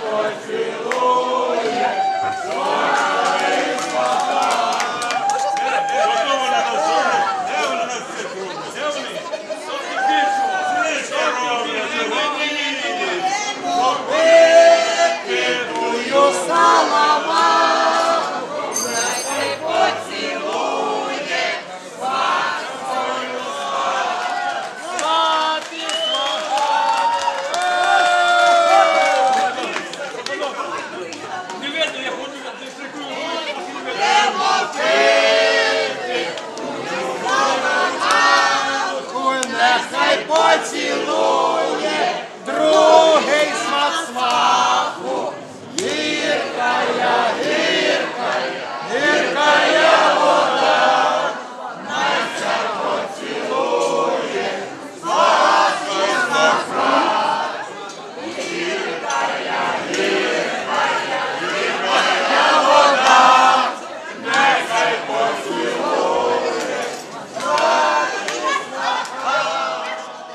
Поцілує другий смак смаку. Гіркая, гіркая, гіркая вода. Настя поцілує сладкий смак смаку. Гіркая, гіркая, гіркая вода. Нехай поцілує сладкий смак смаку.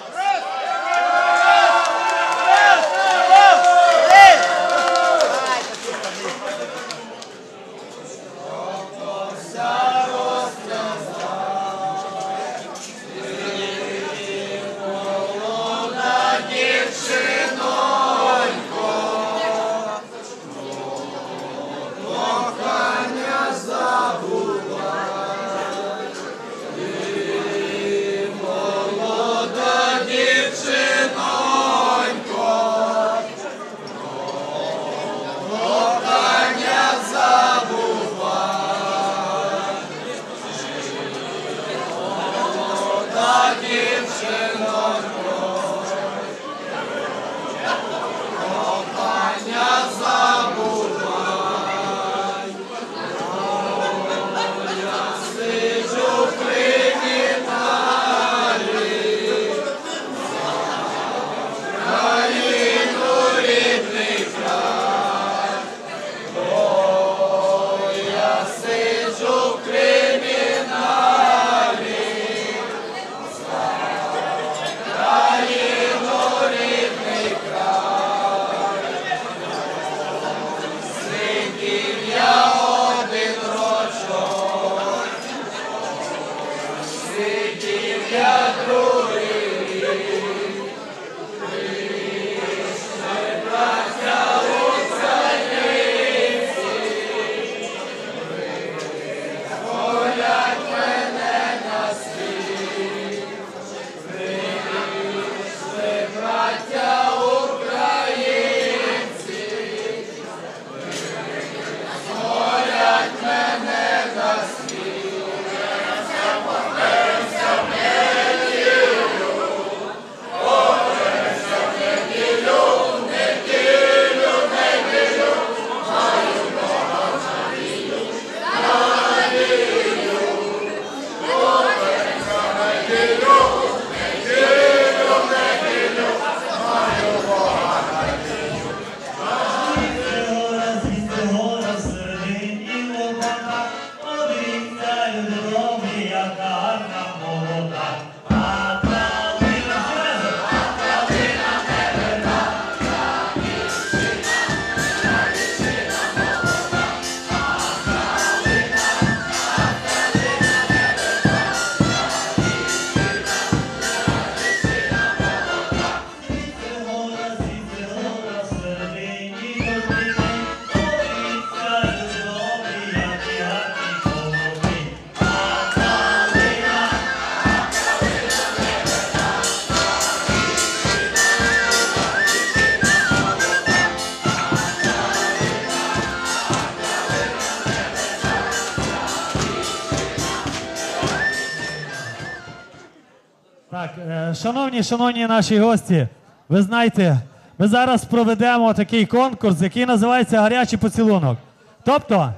Так, шановні наші гості, ви знаєте, ми зараз проведемо такий конкурс, який називається «Гарячий поцілунок». Тобто,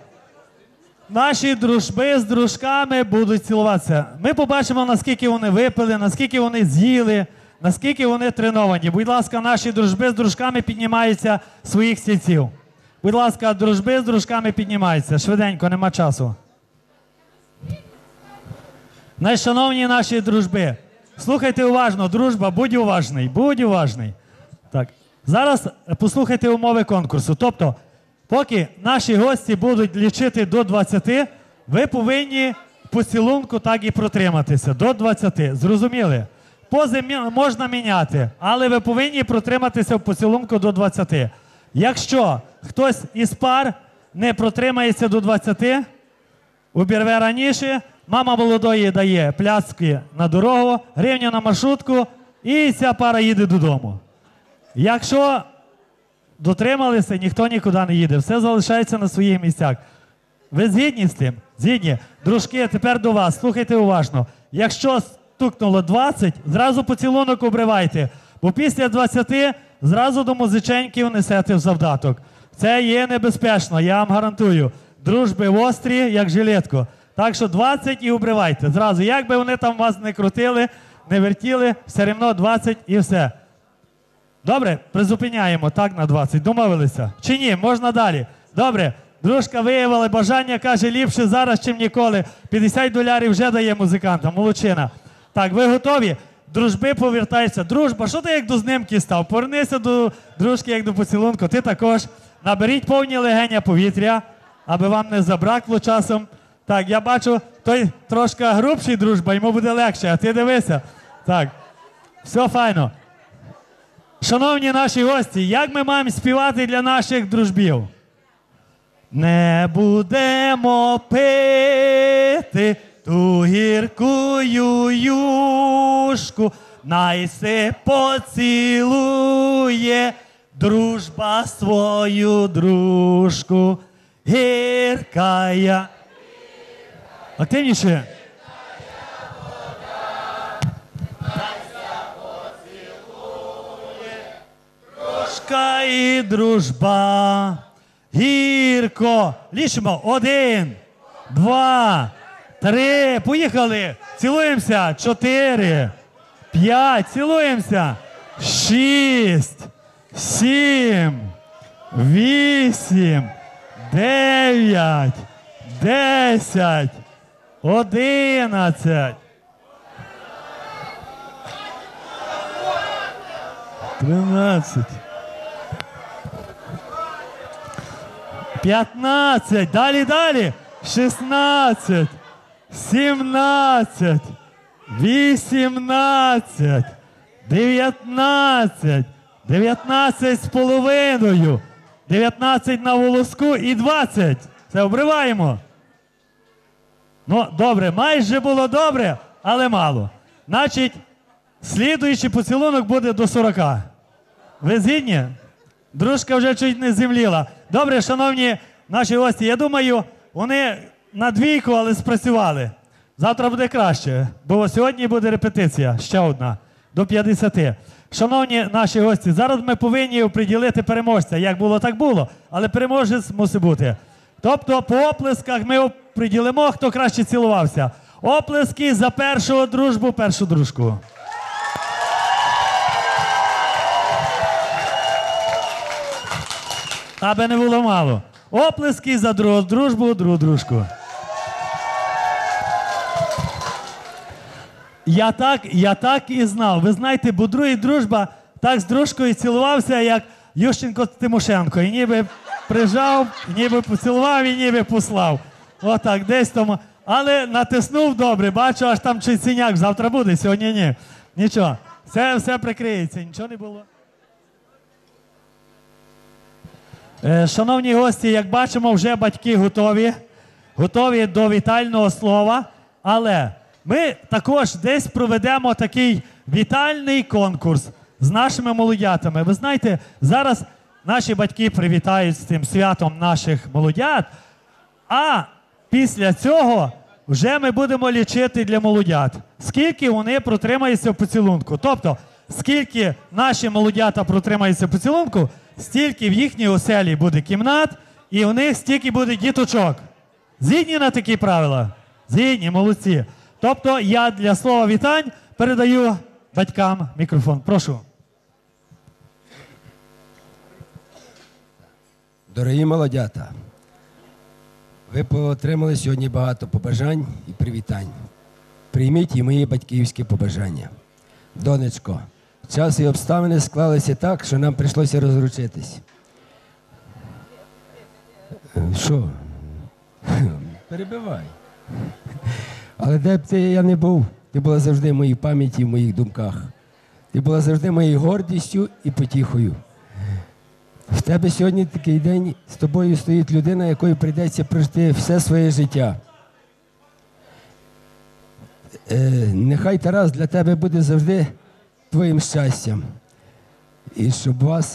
наші дружби з дружками будуть цілуватися. Ми побачимо, наскільки вони випили, наскільки вони з'їли, наскільки вони треновані. Будь ласка, наші дружби з дружками піднімаються з своїх стільців. Будь ласка, дружби з дружками піднімаються. Швиденько, нема часу. Найшановні наші дружби, слухайте уважно, дружба, будь уважний, будь уважний. Так, Зараз послухайте умови конкурсу. Тобто, поки наші гості будуть лічити до 20, ви повинні в поцілунку так і протриматися. До 20. Зрозуміли? Пози можна міняти, але ви повинні протриматися в поцілунку до 20. Якщо хтось із пар не протримається до 20, обірве раніше, мама молодої дає пляцки на дорогу, гривню на маршрутку і ця пара їде додому. Якщо дотрималися, ніхто нікуди не їде, все залишається на своїх місцях. Ви згідні з тим? Згідні? Дружки, тепер до вас, слухайте уважно. Якщо стукнуло 20, зразу поцілунок обривайте, бо після 20 зразу до музиченьків несете в завдаток. Це є небезпечно, я вам гарантую. Дружби острі, як жилетко. Так що 20 і обривайте. Зразу, як би вони там вас не крутили, не вертіли, все рівно 20 і все. Добре, призупиняємо так на 20. Домовилися? Чи ні? Можна далі? Добре. Дружка виявила бажання, каже, ліпше зараз, чим ніколи. $50 вже дає музикантам. Молодчина. Так, ви готові? Дружби повертаються. Дружба, що ти як до знимки став? Повернися до дружки, як до поцілунку. Ти також. Наберіть повні легеня повітря, аби вам не забракло часом. Так, я бачу, той трошки грубший дружба, йому буде легше, а ти дивися. Так, все файно. Шановні наші гості, як ми маємо співати для наших дружбів? Не будемо пити ту гіркую юшку, най се поцілує дружба свою дружку. Гіркая. Активніше. Дружка і дружба. Гірко. Лічимо. 1, 2, 3. Поїхали. Цілуємося. 4, 5. Цілуємося. 6, 7, 8, 9, 10, 11, 13, 15, далі, 16, 17, 18, 19, 19 з половиною, 19 на волоску і 20. Це обриваємо. Ну, добре, майже було добре, але мало. Значить, слідуючий поцілунок буде до 40. Ви згідні? Дружка вже чуть не земліла. Добре, шановні наші гості, я думаю, вони на 2, але спрацювали. Завтра буде краще, бо сьогодні буде репетиція, ще одна, до 50. Шановні наші гості, зараз ми повинні оприділити переможця. Як було, так було, але переможець мусить бути. Тобто по оплесках ми оприділимо, хто краще цілувався. Оплески за першу дружбу, першу дружку. Аби не було мало. Оплески за другу дружбу, другу дружку. Я так і знав. Ви знаєте, бо другий дружба так з дружкою цілувався, як Ющенко Тимошенко. І ніби прижав, ніби поцілував, і ніби послав. Отак, десь там. Але натиснув добре, бачу, аж там чий синяк. Завтра буде, сьогодні ні. Нічого. Все прикриється, нічого не було. Шановні гості, як бачимо, вже батьки готові до вітального слова, але ми також десь проведемо такий вітальний конкурс з нашими молодятами. Ви знаєте, зараз наші батьки привітають з цим святом наших молодят, а після цього вже ми будемо лічити для молодят, скільки вони протримаються в поцілунку. Тобто, скільки наші молодята протримаються в поцілунку, стільки в їхній оселі буде кімнат, і у них стільки буде діточок. Згідні на такі правила? Згідні, молодці. Тобто я для слова вітань передаю батькам мікрофон. Прошу. Дорогі молодята, ви отримали сьогодні багато побажань і привітань. Прийміть і мої батьківські побажання. Донечко, час і обставини склалися так, що нам прийшлося розлучитись. Що? Перебивай. Але де б я не був, ти була завжди в моїй пам'яті, в моїх думках. Ти була завжди моєю гордістю і потіхою. В тебе сьогодні такий день, з тобою стоїть людина, якою прийдеться прожити все своє життя. Нехай Тарас для тебе буде завжди твоїм щастям. І щоб вас...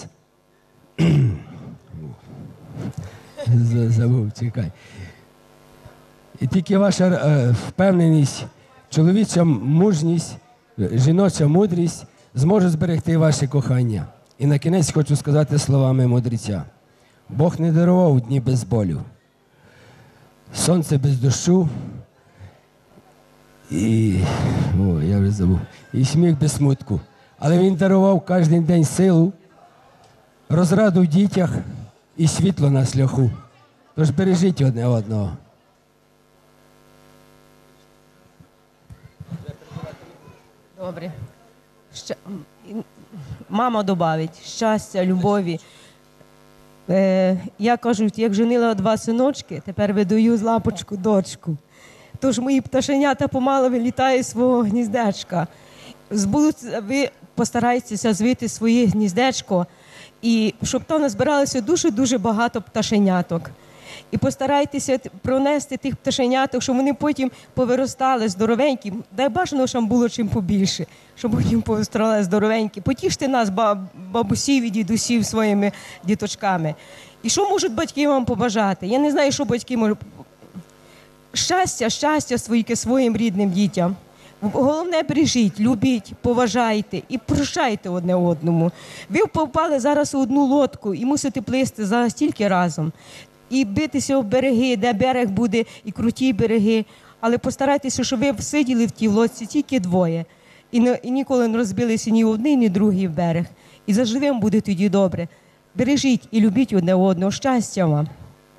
Забув, чекай. І тільки ваша впевненість, чоловіча мужність, жіноча мудрість зможе зберегти ваше кохання. І на кінець хочу сказати словами мудреця. Бог не дарував дні без болю, сонце без дощу, я вже забув, і сміх без смутку. Але він дарував кожен день силу, розраду в дітях і світло на шляху. Тож бережіть одне одного. Добре. Мама добавить щастя, любові. Я кажу, як женила 2 синочки, тепер видаю з лапочку дочку. Тож мої пташенята помало вилітають з свого гніздечка. Ви постарайтеся звити своє гніздечко, і щоб там назбиралося дуже-дуже багато пташеняток. І постарайтеся пронести тих пташеняток, щоб вони потім повиростали здоровенькі. Дай бажано, щоб було чим побільше, щоб потім повиростали здоровенькі. Потіште нас, бабусів і дідусів, своїми діточками. І що можуть батьки вам побажати? Я не знаю, що батьки можуть. Щастя своїм рідним дітям. Головне, бережіть, любіть, поважайте і прощайте одне одному. Ви попали зараз у одну лодку і мусите плисти зараз тільки разом. І битися в береги, де берег буде, і круті береги. Але постарайтеся, щоб ви сиділи в тій лодці тільки двоє. І ніколи не розбилися ні один, ні другий берег. І завжди вам буде тоді добре. Бережіть і любіть одне одного. Щастя вам.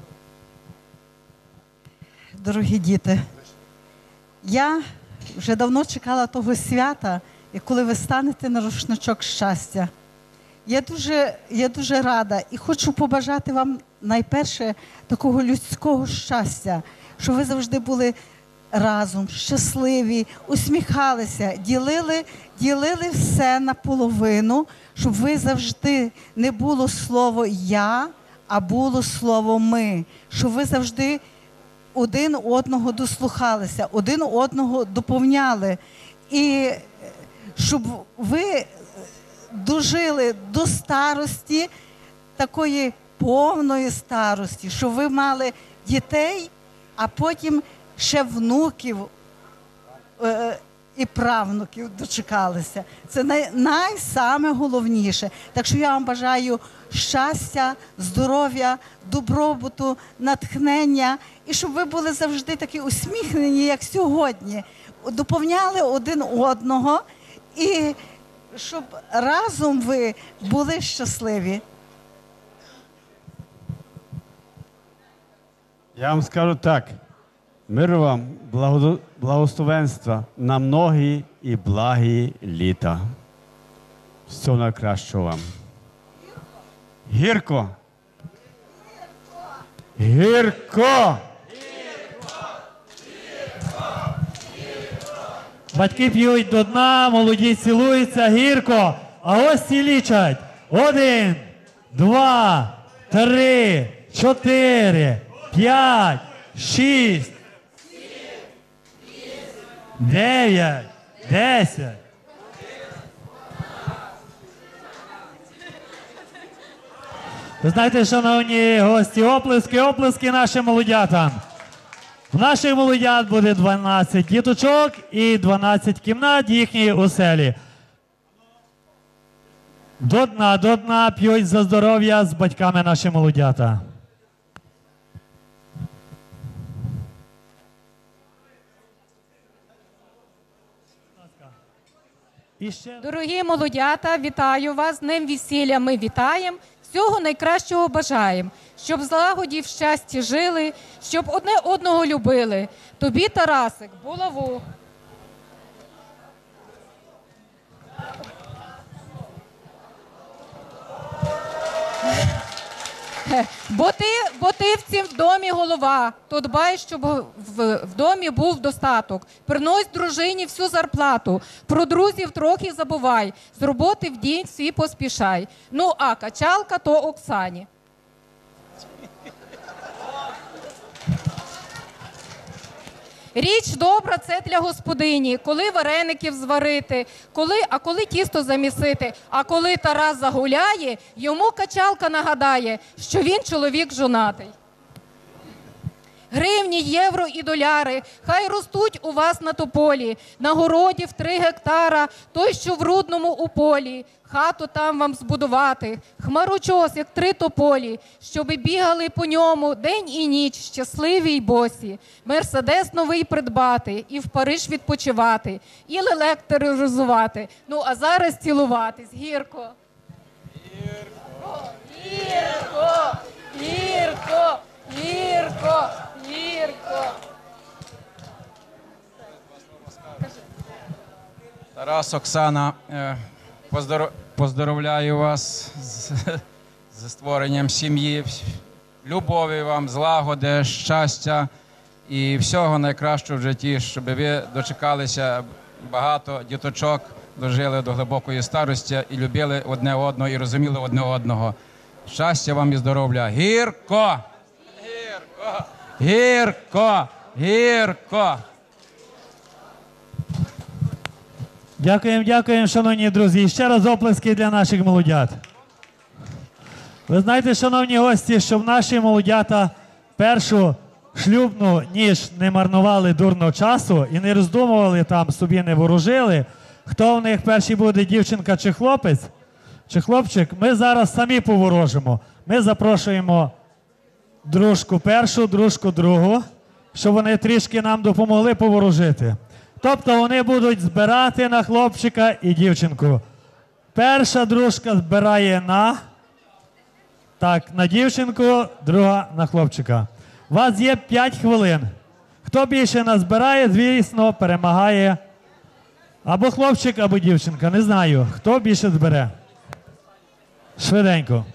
Дорогі діти, я вже давно чекала того свята, і коли ви станете на рушничок щастя. Я дуже рада і хочу побажати вам найперше такого людського щастя, щоб ви завжди були разом, щасливі, усміхалися, ділили все наполовину, щоб ви завжди не було слово «я», а було слово «ми», щоб ви завжди один одного дослухалися, один одного доповняли. І щоб ви дожили до старості, такої повної старості, щоб ви мали дітей, а потім ще внуків і правнуків дочекалися. Це найсаме головніше. Так що я вам бажаю щастя, здоров'я, добробуту, натхнення, і щоб ви були завжди такі усміхнені, як сьогодні, доповняли один одного, і щоб разом ви були щасливі. Я вам скажу так. Миру вам, благословенства на многі і благі літа. Всього найкращого вам. Гірко! Гірко! Батьки п'ють до дна, молоді цілуються, гірко, а гості лічать. 1, 2, 3, 4, 5, 6, 9, 10. Ви знаєте, шановні гості, оплески нашим молодятам. В наших молодят буде 12 діточок і 12 кімнат їхньої оселі. До дна п'ють за здоров'я з батьками наші молодята. Дорогі молодята, вітаю вас, з Днем весілля ми вітаємо, всього найкращого бажаємо, щоб в злагоді, в щасті жили, щоб одне одного любили. Тобі, Тарасик, булаву. Бо ти в цім домі голова, то дбай, щоб в домі був достаток. Принось дружині всю зарплату, про друзів трохи забувай, з роботи в день свій поспішай. Ну, а качалка то Оксані. Річ добра – це для господині, коли вареників зварити, коли тісто замісити, а коли Тарас загуляє, йому качалка нагадає, що він чоловік жонатий. Гривні, євро і доляри, хай ростуть у вас на тополі, на городі в 3 гектара, той, що в Рудному у полі, хату там вам збудувати, хмарочос, як 3 тополі, щоби бігали по ньому день і ніч, щасливі й босі, мерседес новий придбати, і в Париж відпочивати, і лелек тероризувати, ну а зараз цілуватись, гірко. Гірко, гірко, гірко, гірко. Гірко. Тарас, Оксана, поздоровляю вас зі створенням сім'ї, любові вам, злагоди, щастя і всього найкращого в житті, щоб ви дочекалися багато діточок, дожили до глибокої старості і любили одне одного і розуміли одне одного. Щастя вам і здоров'я. Гірко! Гірко! Гірко! Гірко! Дякуємо, шановні друзі. І ще раз оплески для наших молодят. Ви знаєте, шановні гості, щоб наші молодята першу шлюбну ніч не марнували дурно часу і не роздумували там, собі не ворожили, хто в них перший буде, дівчинка чи хлопець, чи хлопчик, ми зараз самі поворожимо. Ми запрошуємо дружку першу, дружку другу, щоб вони трішки нам допомогли поворожити. Тобто вони будуть збирати на хлопчика і дівчинку. Перша дружка збирає на дівчинку, друга на хлопчика. У вас є 5 хвилин. Хто більше назбирає, звісно, перемагає або хлопчик, або дівчинка. Не знаю, хто більше збере. Швиденько.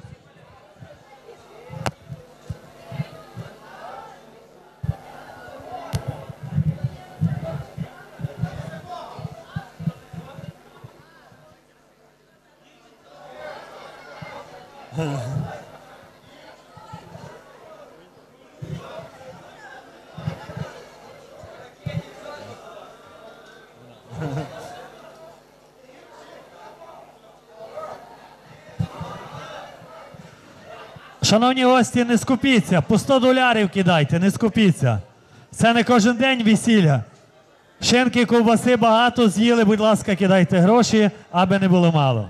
Шановні гості, не скупіться, по 100 доларів кидайте, не скупіться. Це не кожен день весілля. Шинки, ковбаси багато з'їли, будь ласка, кидайте гроші, аби не було мало.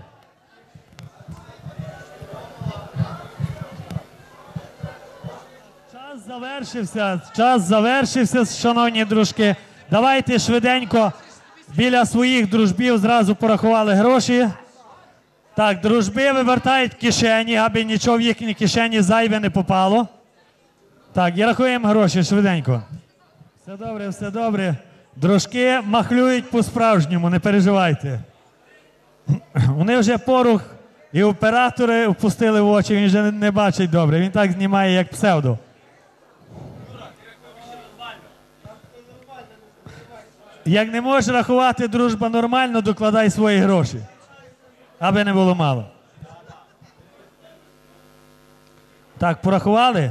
Час завершився, шановні дружки. Давайте швиденько біля своїх дружбів зразу порахували гроші. Так, дружби вивертають кишені, аби нічого в їхній кишені зайве не попало. Так, і рахуємо гроші швиденько. Все добре. Дружки махлюють по-справжньому, не переживайте. Вони вже порух і оператори впустили в очі, він вже не бачить добре. Він так знімає, як псевдо. Як не можеш рахувати дружба нормально, докладай свої гроші. Аби не було мало. Так, порахували?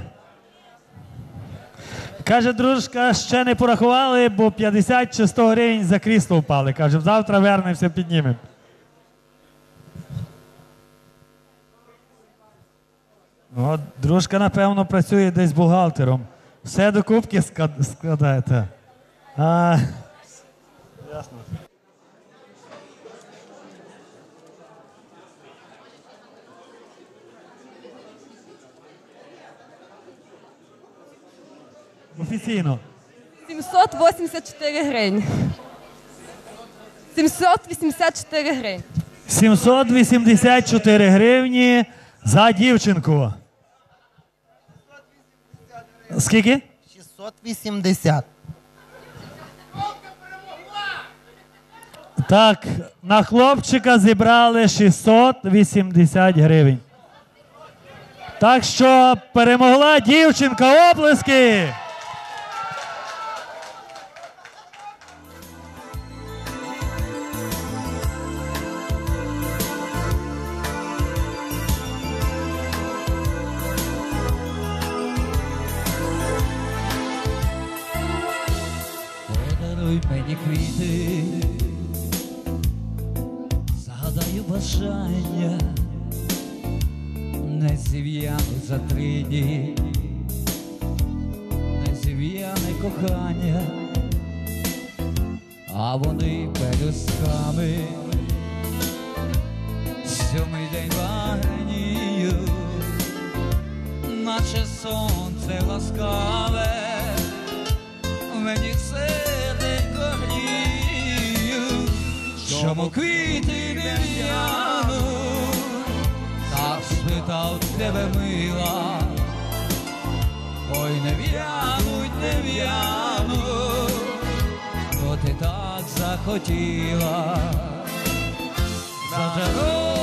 Каже, дружка, ще не порахували, бо 50 чи 100 гривень за крісло впали. Каже, завтра вернемося, піднімемо. От, дружка, напевно, працює десь бухгалтером. Все до кубки складаєте. Ясно. Офіційно. 784 гривні. 784 гривні. 784 гривні за дівчинку. Скільки? 680. Так, на хлопчика зібрали 680 гривень. Так що перемогла дівчинка, оплески! Подаруй мені квіти, загадаю бажання, не зів'януть за 3 дні, не зів'яне кохання, а вони пелюстками 7-й день вагніють, наче сонце ласкаве, мені серденько гріють. Чому квіти не в'януть? Так спитав тебе, мила. Ой, не в'януть, не в'януть, бо ти так захотіла. Зажару